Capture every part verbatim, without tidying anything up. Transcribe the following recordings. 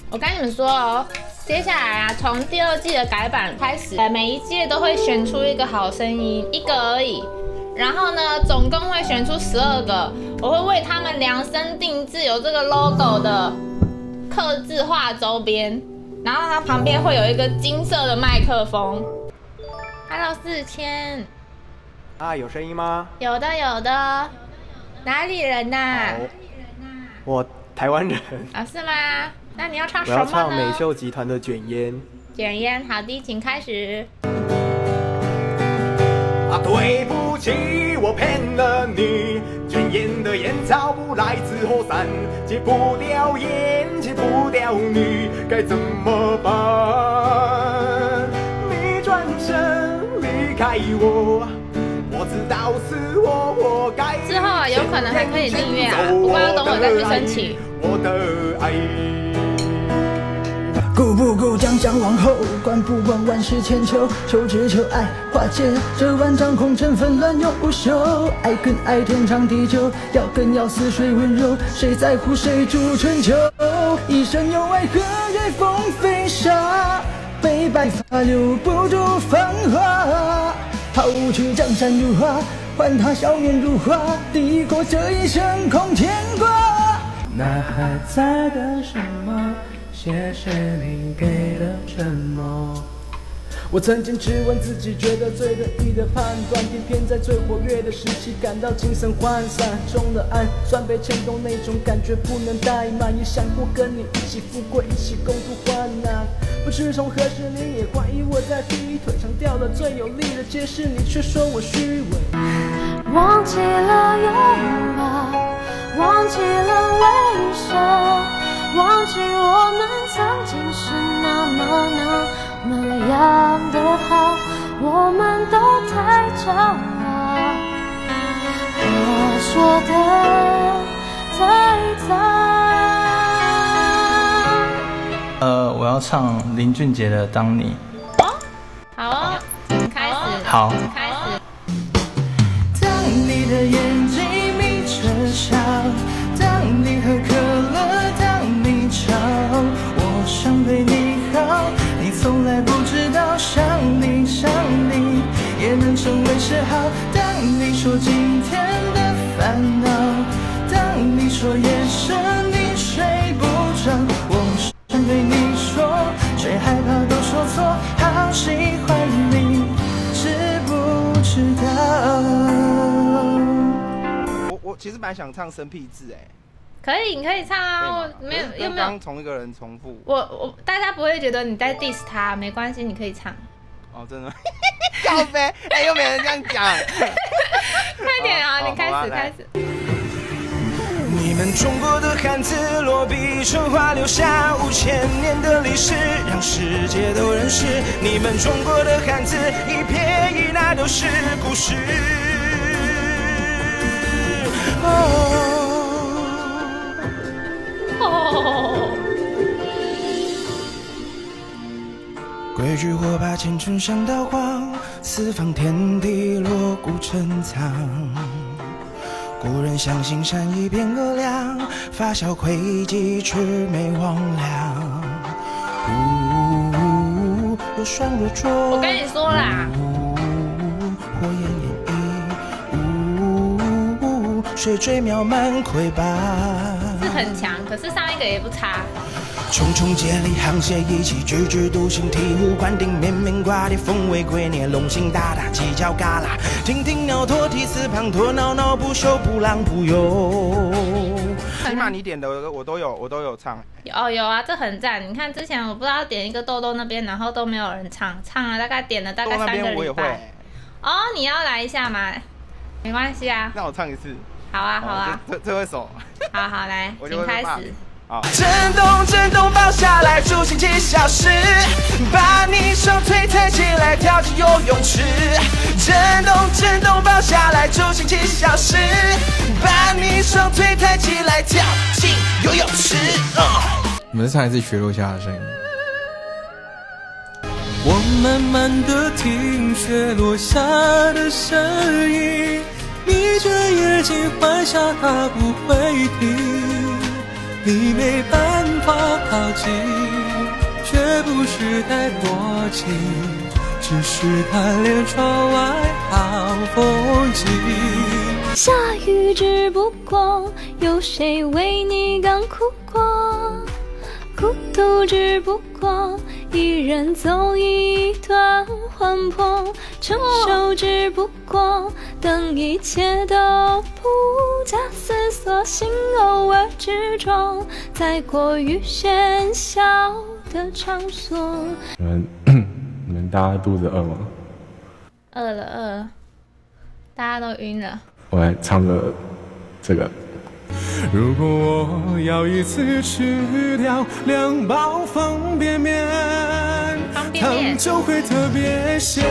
我跟你们说哦，接下来啊，从第二季的改版开始，每一届都会选出一个好声音，一个而已。然后呢，总共会选出十二个，我会为他们量身定制有这个 logo 的客制化周边。然后它旁边会有一个金色的麦克风。Hello， 四千。 啊，有声音吗？ 有的，有的。哪里人呐、啊？ 我台湾人。 啊，是吗？那你要唱什么呢？ 我要唱美秀集团的《卷烟》。 卷烟，好的，请开始。 啊，对不起，我骗了你。卷烟的烟草不来自火山，戒不掉烟，戒不掉你，该怎么办？你转身离开我，我知道是我活该。 之后啊，有可能还可以订阅啊，不过要等我再去申请。 我的爱。 顾不顾将将往后，管不管万事千秋，求只求爱化解这万丈空尘纷乱永不休。爱跟爱天长地久，要跟要似水温柔，谁在乎谁主春秋？一生有爱何惧风飞沙，悲白发留不住繁华。抛去江山如画，换他笑面如花，抵过这一生空牵挂。那还在等什么？谢谢你给的承诺。我曾经质问自己，觉得最得意的判断，偏偏在最活跃的时期感到精神涣散。中了暗，酸被牵动，那种感觉不能怠慢。也想过跟你一起富贵，一起共度患难。不知从何时，你也怀疑我在劈腿，强调了最有力的解释，你却说我虚伪。 忘记了拥抱，忘记了微笑。忘记我们曾经是那么那么样的好，我们都太骄傲，我说的太早。 呃，我要唱林俊杰的《当你》。 哦，好哦，开始。 好。 开始。 当你的眼睛眯着笑，当你喝可乐，当你吵，我想对你好，你从来不知道，想你想你也能成为嗜好。当你说今天的烦恼，当你说夜深你睡不着，我想对你说，却害怕都说错，好喜欢你，知不知道？ 我我其实蛮想唱生僻字哎。 可以，你可以唱啊，我没有，又没有同一个人重复。 我我大家不会觉得你在 diss 他，没关系，你可以唱。 哦，真的？告呗，哎，又没人这样讲。 快点啊，你开始开始。 你们中国的汉字落笔成画，留下五千年的历史，让世界都认识。你们中国的汉字一撇一捺都是故事。哦。 哦， 规矩火把前尘像刀光，四方天地锣鼓珍藏。古人相信善意变恶良，发小窥忌魑魅魍魉。呜，若霜若灼， 我跟你说啦， 火焰演绎，呜，水坠渺漫魁拔。 是很强，可是上一个也不差。 重重接力，沆瀣一气，句句独行，醍醐灌顶，面面挂历，风为圭臬，龙行大大，犄角旮旯，亭亭鸟托，涕泗滂沱，闹闹不休，不浪不游。 起码你点的我都有，我都有唱。 哦，有啊，这很赞。你看之前我不知道点一个豆豆那边，然后都没有人唱，唱了大概点了大概三个礼拜。哦，你要来一下吗？没关系啊。 那我唱一次。 好啊，好啊。 这这会手。 好好来，请开始。 震动震动抱下来，助兴几小时，把你双腿抬起来，跳进游泳池。震动震动抱下来，助兴几小时，把你双腿抬起来，跳进游泳池。 我们再唱一次雪落下的声音。我慢慢地听雪落下的声音，你却眼睛幻想它不会停。你没办法话靠近，却不是太多情，只是贪恋窗外好风景。 下雨只不过，有谁为你刚哭过？孤独只不过，一人走一段魂魄。成熟只不过，等一切都不假思索，心偶尔执着，在过于喧嚣的场所。 你们你们大家肚子饿吗？ 饿了饿了，大家都晕了。 我来唱个这个。 如果我要一次吃掉两包方便面，汤就会特别咸。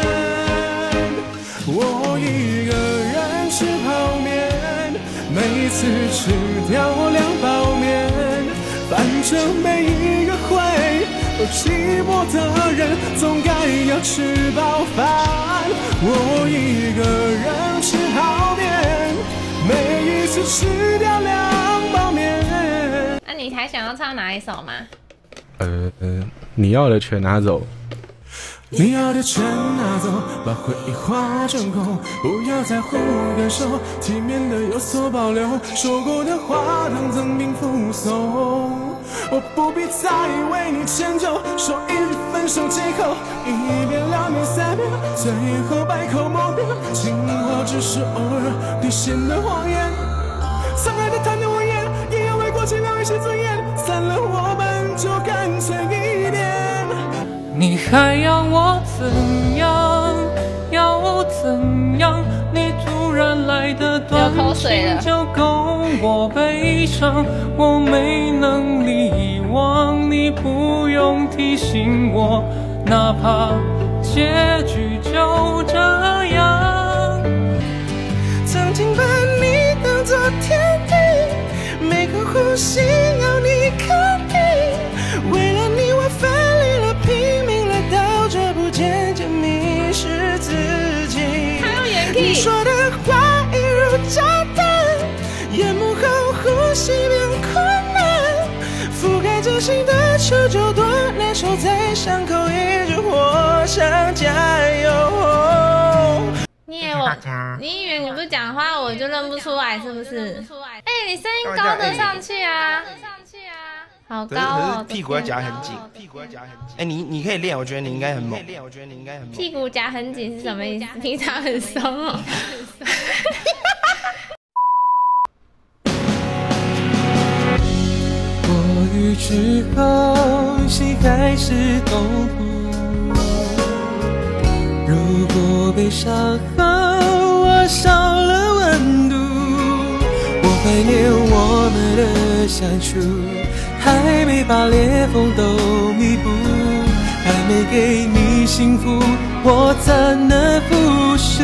我一个人吃泡面，每次吃掉两包面，反正每一个会有寂寞的人，总该要吃饱饭。我一个人吃泡面，每一次吃掉两包面。 那你还想要唱哪一首吗？ 呃呃，你要的全拿走。 你要的全拿走，把回忆化成空，不要在乎感受，体面的有所保留。说过的话当赠品附送，我不必再为你迁就。说一句分手借口，一遍两遍三遍，最后百口莫辩。情话只是偶尔兑现的谎言，伤害的贪得无厌，也要为过去留一些尊严。散了我们就干脆一点。你还要我怎样？要怎样？你突然来的短信就够我悲伤，我没能力遗忘，你不用提醒我，哪怕结局就这样。曾经把你当作天地，每个呼吸要你肯定，为了你我奋力了，拼命了，到这步渐渐迷失自己。你说的话一如炸弹，夜幕后呼吸变困难，覆盖着心的球就断裂，手在伤口一直火上加油。 你以为我，你以为你不讲话我就认不出来是不是？哎、欸，你声音高得上去啊！好高哦！ 屁股要夹很紧，屁股要夹很紧。哎、欸，你你可以练，我觉得你应该很猛。练，我觉得你应该很猛。 屁股夹很紧是什么意思？平常很松哦。 过雨之后，心还是痛苦。如果悲伤后我少了温度，我怀念我们的相处，还没把裂缝都弥补，还没给你幸福，我怎能服输？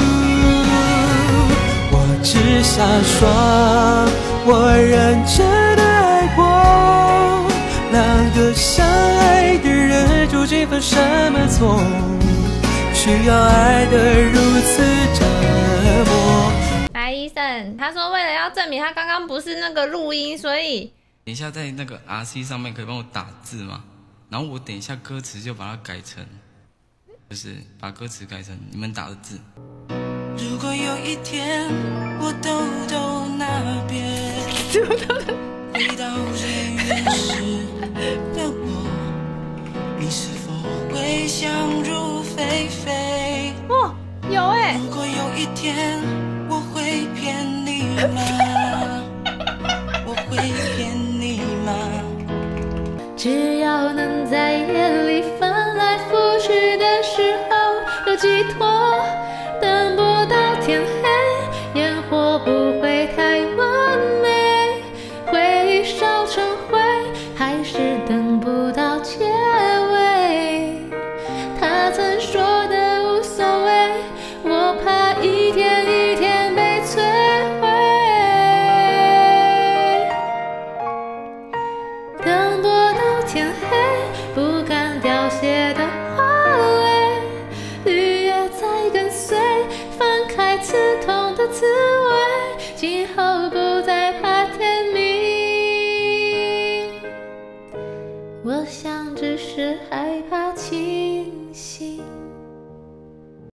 我只想说，我认真的爱过，两个相爱的人究竟犯什么错？需要爱得如此折磨。 来，医生，他说为了要证明他刚刚不是那个录音，所以等一下在那个 R C 上面可以帮我打字吗？然后我等一下歌词就把它改成，就是把歌词改成你们打的字。 如果有一天我兜兜那边，回到最原始的我，你是否会想入非非？ 哇，有哎、欸！ 如果有一天我会骗你吗？我会骗你吗？ 只要能在夜里翻来覆去的时候有寄托，等不到天黑，烟火不会太完美，回忆烧成灰，还是等不到结尾。他曾说的无所谓，我怕一天一天被摧毁。等不到天黑，不敢我想只是害怕